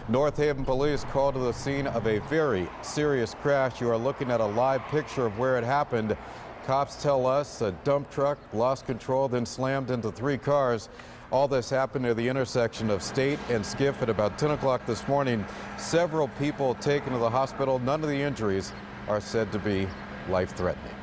North Haven police called to the scene of a very serious crash. You are looking at a live picture of where it happened. Cops tell us a dump truck lost control, then slammed into 3 cars. All this happened near the intersection of State and Skiff at about 10 o'clock this morning. Several people taken to the hospital. None of the injuries are said to be life-threatening.